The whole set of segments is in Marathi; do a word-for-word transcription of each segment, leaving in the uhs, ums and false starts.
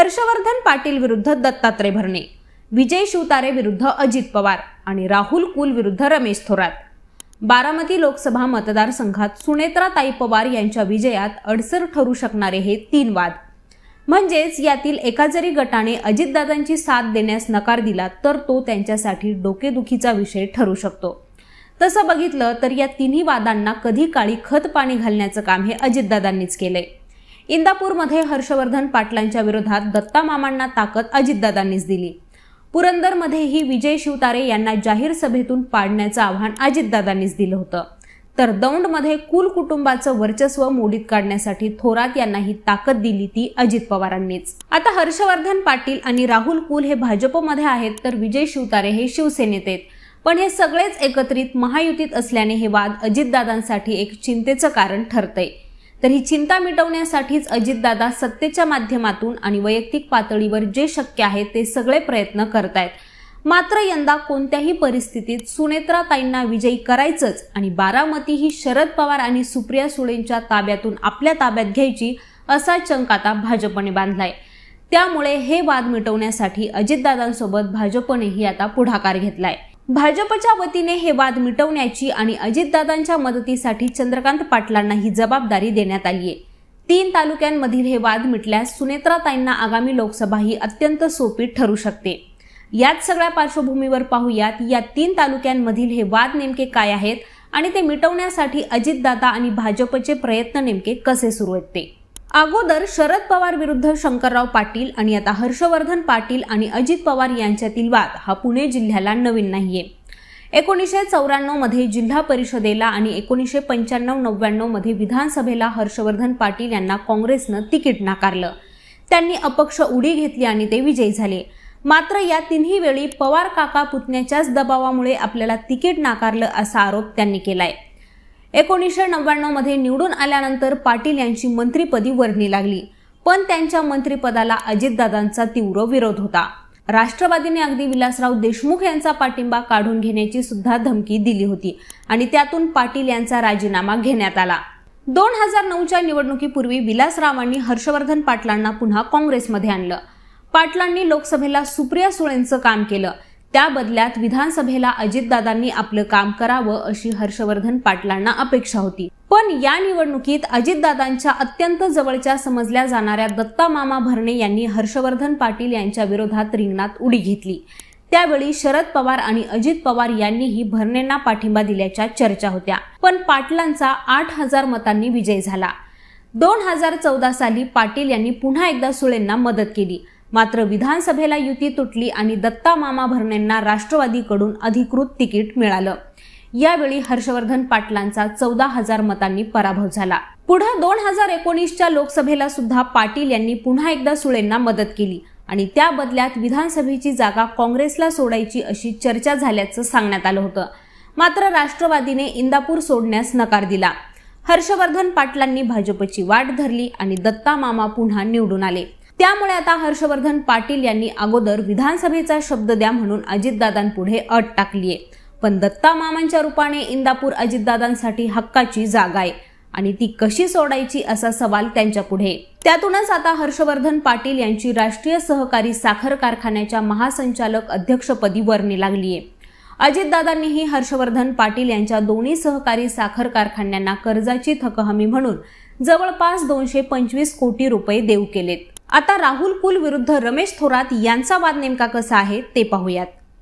हर्षवर्धन पाटील विरुद्ध दत्तात्रय भरणे, विजय शिवतारे विरुद्ध अजित पवार आणि राहुल कुल विरुद्ध रमेश थोरात। बारामती लोकसभा मतदारसंघात सुनेत्राताई पवार यांच्या विजयात अडसर ठरू शकणारे हे तीन वाद। म्हणजेच यातील एका जरी गटाने अजितदादांची साथ देण्यास नकार दिला तर तो त्यांच्यासाठी डोकेदुखीचा विषय ठरू शकतो। तसं बघितलं तर या तिन्ही वादांना कधी काळी खत पाणी घालण्याचं काम हे अजितदादांनीच केलंय। इंदापूरमध्ये हर्षवर्धन पाटलांच्या विरोधात दत्ता मामांना ताकद अजितदादांनीच दिली। पुरंदरमध्येही विजय शिवतारे यांना जाहीर सभेतून पाडण्याचं आव्हान अजितदादांनीच दिलं होतं। तर दौंडमध्ये कुल कुटुंबाचं वर्चस्व मोडीत काढण्यासाठी थोरात यांना ही ताकद दिली ती अजित पवारांनीच। आता हर्षवर्धन पाटील आणि राहुल कुल हे भाजपमध्ये आहेत तर विजय शिवतारे हे शिवसेनेत आहेत। पण हे सगळेच एकत्रित महायुतीत असल्याने हे वाद अजितदादांसाठी एक चिंतेचं कारण ठरतंय। तर ही चिंता मिटवण्यासाठीच अजितदादा सत्तेच्या माध्यमातून आणि वैयक्तिक पातळीवर जे शक्य आहे ते सगळे प्रयत्न करतायत। मात्र यंदा कोणत्याही परिस्थितीत सुनेत्राताईंना विजयी करायचंच आणि बारामती ही शरद पवार आणि सुप्रिया सुळेंच्या ताब्यातून आपल्या ताब्यात घ्यायची असा चंक आता भाजपने बांधलाय। त्यामुळे हे वाद मिटवण्यासाठी अजितदादांसोबत भाजपनेही आता पुढाकार घेतलाय। भाजपच्या वतीने हे वाद मिटवण्याची आणि अजितदादांच्या मदतीसाठी चंद्रकांत पाटलांना ही जबाबदारी देण्यात आली आहे। तीन तालुक्यांमधील हे वाद मिटल्यास सुनेत्राताईंना आगामी लोकसभा ही अत्यंत सोपी ठरू शकते। याच सगळ्या पार्श्वभूमीवर पाहूयात या तीन तालुक्यांमधील हे वाद नेमके काय आहेत आणि ते मिटवण्यासाठी अजितदादा आणि भाजपचे प्रयत्न नेमके कसे सुरू आहेत ते। अगोदर शरद पवार विरुद्ध शंकरराव पाटील आणि आता हर्षवर्धन पाटील आणि अजित पवार यांच्यातील वाद हा पुणे जिल्ह्याला नवीन नाहीये। एकोणीसशे चौऱ्याण्णव मध्ये जिल्हा परिषदेला आणि एकोणीसशे पंच्याण्णव नव्याण्णव मध्ये विधानसभेला हर्षवर्धन पाटील यांना काँग्रेसनं तिकीट नाकारलं। त्यांनी अपक्ष उडी घेतली आणि ते विजयी झाले। मात्र या तिन्ही वेळी पवार काका पुतण्याच्याच दबावामुळे आपल्याला तिकीट नाकारलं असा आरोप त्यांनी केलाय। एकोणीसशे नव्याण्णव मध्ये निवडून आल्यानंतर पाटील यांची मंत्रिपदी वर्णी लागली, पण त्यांच्या मंत्रिपदाला अजितदादांचा तीव्र विरोध होता। राष्ट्रवादीने अगदी विलासराव देशमुख यांचा पाठिंबा काढून घेण्याची सुद्धा धमकी दिली होती आणि त्यातून पाटील यांचा राजीनामा घेण्यात आला। दोन हजार नऊच्या निवडणुकीपूर्वी विलासरावांनी हर्षवर्धन पाटलांना पुन्हा काँग्रेसमध्ये आणलं। पाटलांनी लोकसभेला सुप्रिया सुळेंचं काम केलं, त्या बदल्यात विधानसभेला अजितदादांनी आपलं काम करावं अशी हर्षवर्धन पाटलांना अपेक्षा होती। पण या निवडणुकीत अजितदादांच्या अत्यंत जवळच्या समजल्या जाणाऱ्या दत्ता मामा भरणे यांनी हर्षवर्धन पाटील यांच्या विरोधात रिंगणात उडी घेतली। त्यावेळी शरद पवार आणि अजित पवार यांनीही भरणेंना पाठिंबा दिल्याच्या चर्चा होत्या, पण पाटलांचा आठ हजार मतांनी विजय झाला। दोन हजार चौदा साली पाटील यांनी पुन्हा एकदा सुळेंना मदत केली। मात्र विधानसभेला युती तुटली आणि दत्ता मामा भरणेंना राष्ट्रवादीकडून अधिकृत तिकीट मिळालं। यावेळी हर्षवर्धन पाटलांचा चौदा हजार मतांनी पराभव झाला। पुढे दोन हजार एकोणीसच्या लोकसभेला सुद्धा पाटील यांनी पुन्हा एकदा सुळेंना मदत केली आणि त्या बदल्यात विधानसभेची जागा काँग्रेसला सोडायची अशी चर्चा झाल्याचं सांगण्यात आलं होतं। मात्र राष्ट्रवादीने इंदापूर सोडण्यास नकार दिला। हर्षवर्धन पाटलांनी भाजपची वाट धरली आणि दत्ता मामा पुन्हा निवडून आले। त्यामुळे आता हर्षवर्धन पाटील यांनी अगोदर विधानसभेचा शब्द द्या म्हणून अजितदादांपुढे अट टाकलीये, पण दत्ता मामांच्या रूपाने इंदापूर अजितदादांसाठी हक्काची जागा आहे आणि ती कशी सोडायची असा सवाल त्यांच्यापुढे। त्यातूनच आता हर्षवर्धन पाटील यांची राष्ट्रीय सहकारी साखर कारखान्याच्या महासंचालक अध्यक्षपदी वर्णी लागलीये। अजितदादांनीही हर्षवर्धन पाटील यांच्या दोन्ही सहकारी साखर कारखान्यांना कर्जाची थकहमी म्हणून जवळपास दोनशे पंचवीस कोटी रुपये देऊ केलेत। आता राहुल कुल विरुद्ध रमेश थोरात यांचा वाद नेमका कसा आहे ते पाहूयात।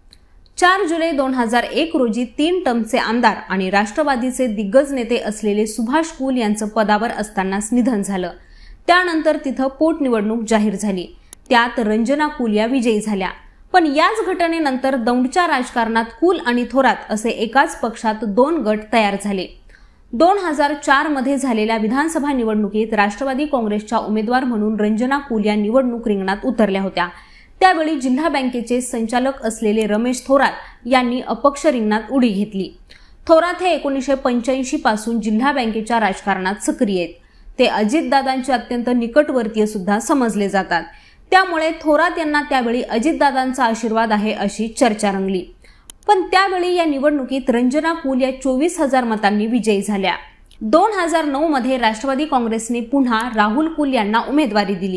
चार जुलै दोन हजार एक रोजी तीन टर्मचे आमदार आणि राष्ट्रवादीचे दिग्गज नेते असलेले सुभाष कुल यांचं पदावर असतानाच निधन झालं। त्यानंतर तिथं पोटनिवडणूक जाहीर झाली, त्यात रंजना कुल या विजयी झाल्या। पण याच घटनेनंतर दौंडच्या राजकारणात कुल आणि थोरात असे एकाच पक्षात दोन गट तयार झाले। दोन हजार चार मध्ये झालेल्या विधानसभा निवडणुकीत राष्ट्रवादी काँग्रेसच्या उमेदवार म्हणून रंजना कुल या निवडणूक रिंगणात उतरल्या होत्या। त्यावेळी जिल्हा बँकेचे संचालक असलेले रमेश थोरात यांनी अपक्ष रिंगणात उडी घेतली। थोरात हे एकोणीसशे पंच्याऐंशी पासून जिल्हा बँकेच्या राजकारणात सक्रिय आहेत। ते अजितदादांचे अत्यंत निकटवर्तीय सुद्धा समजले जातात। त्यामुळे थोरात यांना त्यावेळी अजितदादांचा आशीर्वाद आहे अशी चर्चा रंगली। पण त्यावेळी या निवडणुकीत रंजना कुल या चोवीस हजार मतांनी विजयी झाल्या। दोन हजार नऊ मध्ये राष्ट्रवादी काँग्रेसने पुन्हा राहुल कुल यांना उमेदवारी दिली,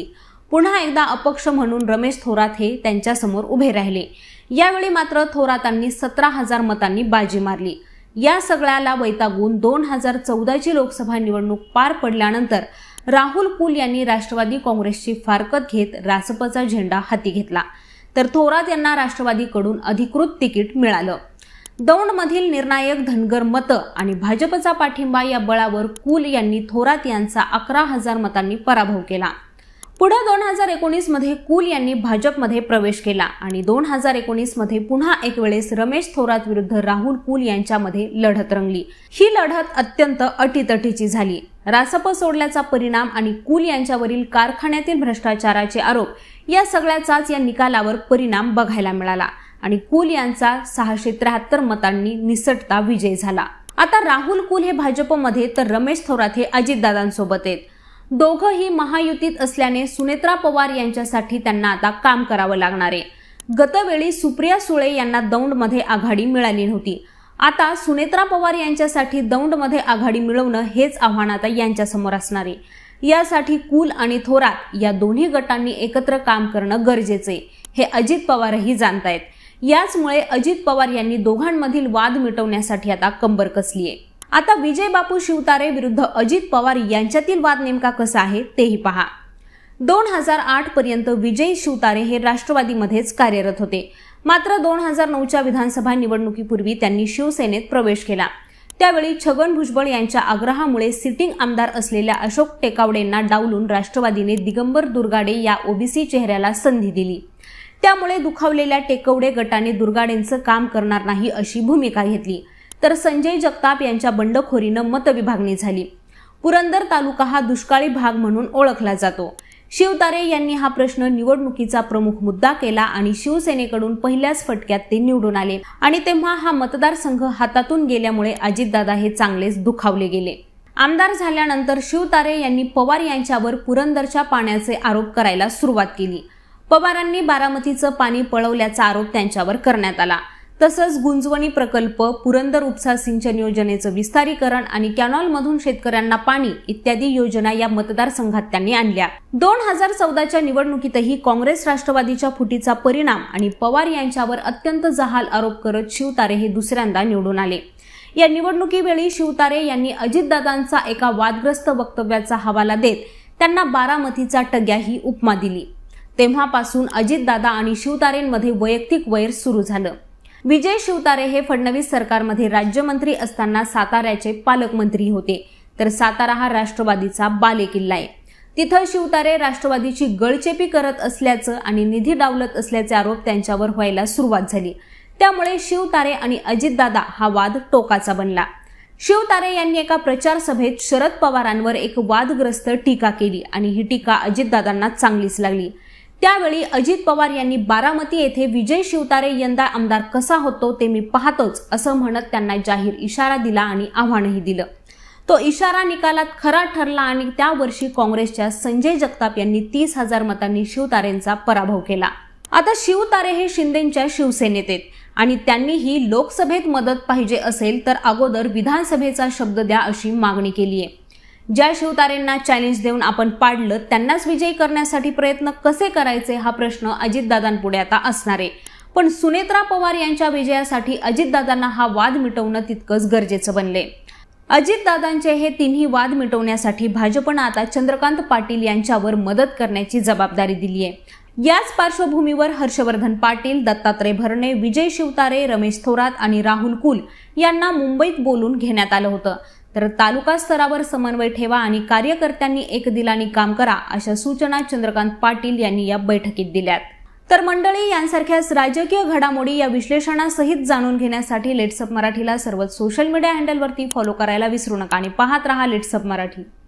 पुन्हा एकदा अपक्ष म्हणून रमेश थोरात हे त्यांच्या समोर उभे राहिले। यावेळी मात्र थोरातांनी सतरा हजार मतांनी बाजी मारली। या सगळ्याला वैतागून दोन हजार चौदा ची लोकसभा निवडणूक पार पडल्यानंतर राहुल कुल यांनी राष्ट्रवादी काँग्रेसची फारकत घेत रासपचा झेंडा हाती घेतला, तर थोरात यांना राष्ट्रवादीकडून अधिकृत तिकीट मिळालं। दौंडमधील निर्णायक धनगर मतं आणि भाजपचा पाठिंबा या बळावर कुल यांनी थोरात यांचा अकरा हजार मतांनी पराभव केला। पुढे दोन हजार एकोणीस मध्ये कुल यांनी भाजपमध्ये प्रवेश केला आणि दोन हजार एकोणीस मध्ये पुन्हा एक वेळेस रमेश थोरात विरुद्ध राहुल कुल यांच्यामध्ये लढत रंगली। ही लढत अत्यंत अटीतटीची झाली। रासप सोडल्याचा परिणाम आणि कुल यांच्यावरील कारखान्यातील भ्रष्टाचाराचे आरोप या सगळ्याचाच या निकालावर परिणाम बघायला मिळाला आणि कुल यांचा सहाशे त्र्याहत्तर मतांनी निसटता विजय झाला। आता राहुल कुल हे भाजपमध्ये तर रमेश थोरात हे अजितदादांसोबत आहेत। दोघंही महायुतीत असल्याने सुनेत्रा पवार यांच्यासाठी त्यांना आता काम करावं लागणार आहे। गतवेळी सुप्रिया सुळे यांना दौंडमध्ये आघाडी मिळाली नव्हती। आता सुनेत्रा पवार यांच्यासाठी दौंडमध्ये आघाडी मिळवणं हेच आव्हान आता यांच्यासमोर असणार आहे। यासाठी कुल आणि थोरात या दोन्ही गटांनी एकत्र काम करणं गरजेचं आहे, हे अजित पवारही जाणतायत। याचमुळे अजित पवार यांनी दोघांमधील वाद मिटवण्यासाठी आता कंबर कसली आहे। आता विजय बापू शिवतारे विरुद्ध अजित पवार यांच्यातील वाद नेमका कसा आहे तेही पहा। दोन हजार आठ पर्यंत विजय शिवतारे हे राष्ट्रवादीमध्येच कार्यरत होते, मात्र दोन हजार नऊच्या विधानसभा निवडणुकीपूर्वी त्यांनी शिवसेनेत प्रवेश केला। त्यावेळी छगन भुजबळ यांच्या आग्रहामुळे सिटिंग आमदार असलेल्या अशोक टेकावडेंना डावलून राष्ट्रवादीने दिगंबर दुर्गाडे या ओबीसी चेहऱ्याला संधी दिली। त्यामुळे दुखावलेल्या टेकवडे गटाने दुर्गाडेंचं काम करणार नाही अशी भूमिका घेतली, तर संजय जगताप यांच्या बंडखोरीनं मतविभागणी झाली। पुरंदर तालुका हा दुष्काळी भाग म्हणून ओळखला जातो। शिवतारे यांनी हा प्रश्न निवडणुकीचा प्रमुख मुद्दा केला आणि शिवसेनेकडून पहिल्याच फटक्यात ते निवडून आले आणि तेव्हा हा मतदारसंघ हातातून गेल्यामुळे अजितदादा हे चांगलेच दुखावले गेले। आमदार झाल्यानंतर शिवतारे यांनी पवार यांच्यावर पुरंदरच्या पाण्याचे आरोप करायला सुरुवात केली। पवारांनी बारामतीचं पाणी पळवल्याचा आरोप त्यांच्यावर करण्यात आला। तसंच गुंजवणी प्रकल्प, पुरंदर उपसा सिंचन योजनेचं विस्तारीकरण आणि कॅनॉलमधून शेतकऱ्यांना पाणी इत्यादी योजना या मतदारसंघात त्यांनी आणल्या। दोन हजार चौदाच्या निवडणुकीतही काँग्रेस राष्ट्रवादीच्या फुटीचा परिणाम आणि पवार यांच्यावर अत्यंत जहाल आरोप करत शिवतारे हे दुसऱ्यांदा निवडून आले। या निवडणुकीवेळी शिवतारे यांनी अजितदादांचा एका वादग्रस्त वक्तव्याचा हवाला देत त्यांना बारामतीचा टग्या ही उपमा दिली। तेव्हापासून अजितदादा आणि शिवतारेंमध्ये वैयक्तिक वैर सुरू झालं। विजय शिवतारे हे फडणवीस सरकारमध्ये राज्यमंत्री असताना साताऱ्याचे पालकमंत्री होते, तर सातारा हा राष्ट्रवादीचा बालेकिल्ला आहे। तिथं शिवतारे राष्ट्रवादीची गळचेपी करत असल्याचं आणि निधी डावलत असल्याचे आरोप त्यांच्यावर व्हायला सुरुवात झाली। त्यामुळे शिवतारे आणि अजितदादा हा वाद टोकाचा बनला। शिवतारे यांनी एका प्रचार सभेत शरद पवारांवर एक वादग्रस्त टीका केली आणि ही टीका अजितदादांना चांगलीच लागली। त्यावेळी अजित पवार यांनी बारामती येथे विजय शिवतारे यंदा आमदार कसा होतो ते मी पाहतोच असं म्हणत त्यांना जाहीर इशारा दिला आणि आव्हानही दिलं। तो इशारा निकालात खरा ठरला आणि त्या वर्षी काँग्रेसच्या संजय जगताप यांनी तीस हजार मतांनी शिवतारेंचा पराभव केला। आता शिवतारे हे शिंदेच्या शिवसेनेत आहेत आणि त्यांनीही लोकसभेत मदत पाहिजे असेल तर अगोदर विधानसभेचा शब्द द्या अशी मागणी केली आहे। ज्या शिवतारेंना चॅलेंज देऊन आपण पाडलं त्यांनाच विजयी करण्यासाठी प्रयत्न कसे करायचे हा प्रश्न अजितदादांपुढे आता असणार आहे। पण सुनेत्रा पवार यांच्या विजयासाठी अजितदादांना हा वाद मिटवणं तितकंच गरजेचं बनले। अजितदादांचे हे तिन्ही वाद मिटवण्यासाठी भाजपनं आता चंद्रकांत पाटील यांच्यावर मदत करण्याची जबाबदारी दिली आहे। याच पार्श्वभूमीवर हर्षवर्धन पाटील, दत्तात्रय भरणे, विजय शिवतारे, रमेश थोरात आणि राहुल कुल यांना मुंबईत बोलून घेण्यात आलं होतं। तर तालुका स्तरावर समन्वय ठेवा आणि कार्यकर्त्यांनी एकदिलाने काम करा अशा सूचना चंद्रकांत पाटील यांनी या बैठकीत दिल्यात। तर मंडळी, यांसारख्याच राजकीय घडामोडी या विश्लेषणासहित जाणून घेण्यासाठी लेट्सअप मराठीला सर्वच सोशल मीडिया हँडलवरती फॉलो करायला विसरू नका आणि पाहत रहा लेट्सअप मराठी।